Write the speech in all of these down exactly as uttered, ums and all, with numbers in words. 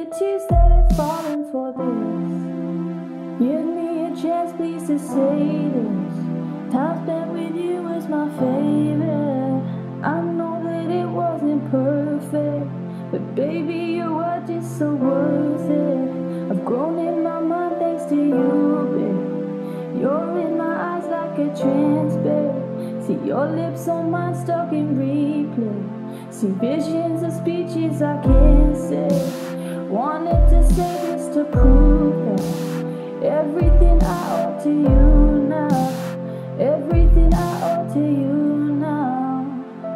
the tears that have fallen for this. Give me a chance, please, to say this. Time spent with you was my favorite. I know that it wasn't perfect, but baby, you were just so worth it. I've grown in my mind thanks to you, babe. You're in my eyes like a trance, babe. See your lips on mine stuck in replay. See visions of speeches I can't say. Wanted to say this to prove that everything I owe to you now, everything I owe to you now.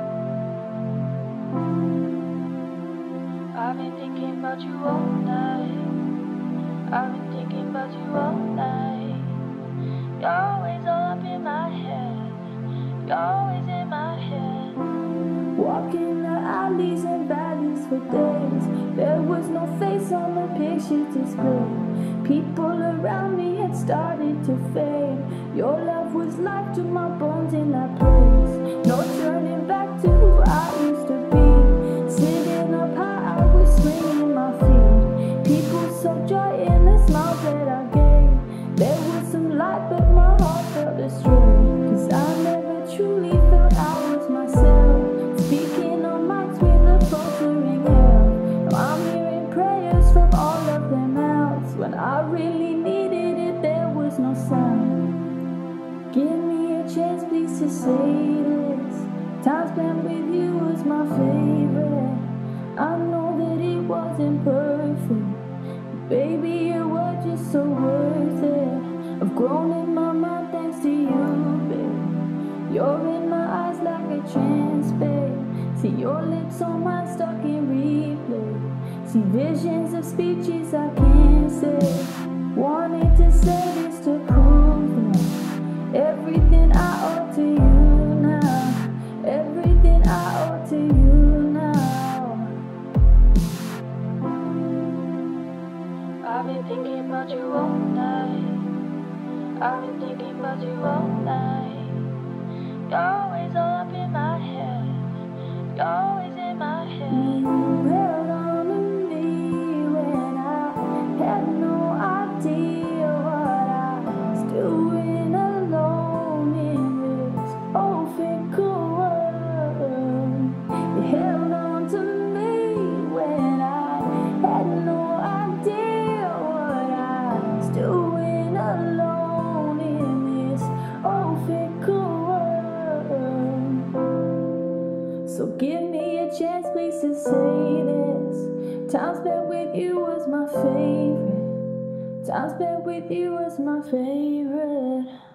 I've been thinking about you all night. I've been thinking about you all night. You're always all up in my head. You're always in my head. Walking the alleys and valleys for days. There was no face on the picture display. People around me had started to fade. Your love was life to my bones in that place. No turning back to who I used to be. Sitting up high, I was swinging my feet. People saw joy in the smiles that I gave. There was some light, but my heart felt astray. Cause I never truly felt I was myself. Speaking on mics with a faltering yell. Now I'm hearing prayers from all of their mouths. When I really needed it, there was no sound. Give me a chance, please, to say this. Time spent with you was my favorite. I know that it wasn't perfect, baby, you were just so worth it. I've grown in my mind thanks to you, babe. You're in my eyes like a trance, babe. See your lips on mine stuck in replay. See visions of speeches I can't say. Wanted to say this to prove that everything I owe to you now, everything I owe to you now. I've been thinking about you all night. I've been thinking about you all night. You're always all up in my head. You're always in my head. You held on to me when I had no idea what I was doing alone in this old fickle world. You held on to me when I had no idea what I was doing alone in this old fickle world. So give me a chance, please, to say this. Time spent with you was my favorite. Time spent with you was my favorite.